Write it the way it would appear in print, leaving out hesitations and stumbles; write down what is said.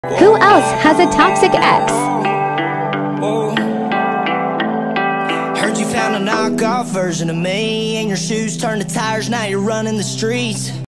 Who else has a toxic ex? Whoa. Heard you found a knockoff version of me, and your shoes turned to tires, now you're running the streets.